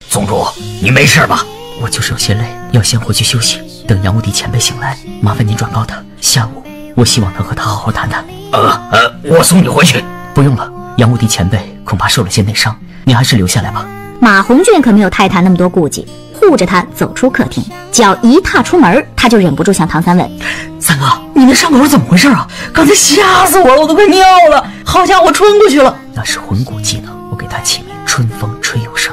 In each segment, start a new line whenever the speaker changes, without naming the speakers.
宗主，你没事吧？
我就是有些累，要先回去休息。等杨无敌前辈醒来，麻烦您转告他，下午我希望能和他好好谈谈。
我送你回去。
不用了，杨无敌前辈恐怕受了些内伤，您还是留下来吧。
马红俊可没有泰坦那么多顾忌，护着他走出客厅，脚一踏出门，他就忍不住向唐三问：
三哥，你那伤口是怎么回事啊？刚才吓死我了，我都快尿了。好家伙，穿过去了。那是魂骨技能，我给他起名春风吹又生。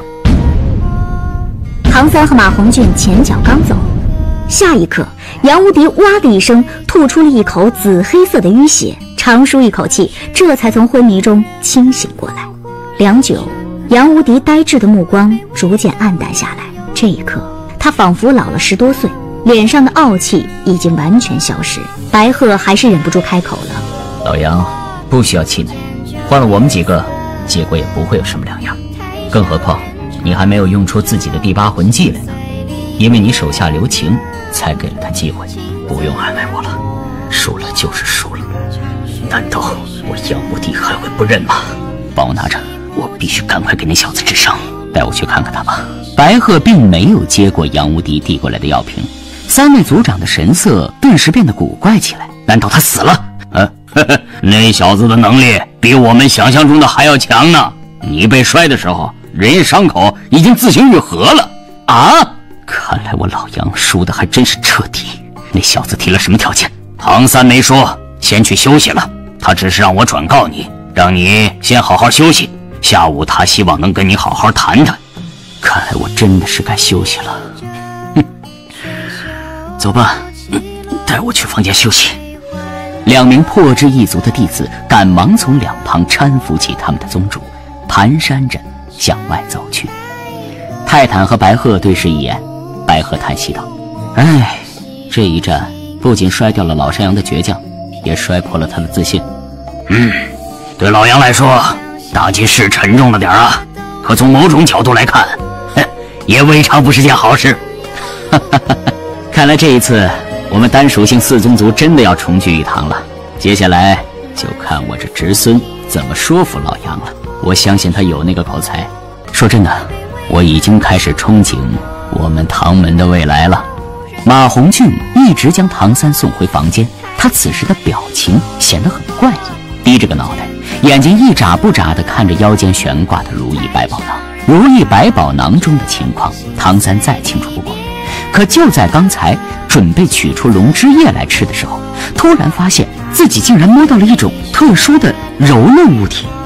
唐三和马红俊前脚刚走，下一刻，杨无敌哇的一声吐出了一口紫黑色的淤血，长舒一口气，这才从昏迷中清醒过来。良久，杨无敌呆滞的目光逐渐暗淡下来。这一刻，他仿佛老了10多岁，脸上的傲气已经完全消失。白鹤还是忍不住开口了：
老杨，不需要气馁，换了我们几个，结果也不会有什么两样。更何况你还没有用出自己的第8魂技来呢，因为你手下留情，才给了他机会。不用安慰我了，输了就是输了。难道我杨无敌还会不认吗？帮我拿着，我必须赶快给那小子治伤。带我去看看他吧。白鹤并没有接过杨无敌递过来的药瓶，3位族长的神色顿时变得古怪起来。难道他死了？
那小子的能力比我们想象中的还要强呢。你被摔的时候，人家伤口已经自行愈合了啊！
看来我老杨输的还真是彻底。那小子提了什么条件？
唐三没说，先去休息了。他只是让我转告你，让你先好好休息。下午他希望能跟你好好谈谈。
看来我真的是该休息了。走吧，带我去房间休息。2名破之一族的弟子赶忙从两旁搀扶起他们的宗主，蹒跚着向外走去。泰坦和白鹤对视一眼，白鹤叹息道：哎，这一战不仅摔掉了老山羊的倔强，也摔破了他的自信。
对老杨来说，打击是沉重了点啊，可从某种角度来看，也未尝不是件好事。
看来这一次我们单属性4宗族真的要重聚一堂了。接下来就看我这侄孙怎么说服老杨了。我相信他有那个口才。说真的，我已经开始憧憬我们唐门的未来了。马红俊一直将唐三送回房间，他此时的表情显得很怪异，低着个脑袋，眼睛一眨不眨地看着腰间悬挂的如意百宝囊。如意百宝囊中的情况，唐三再清楚不过。可就在刚才准备取出龙之液来吃的时候，突然发现自己竟然摸到了一种特殊的柔嫩物体。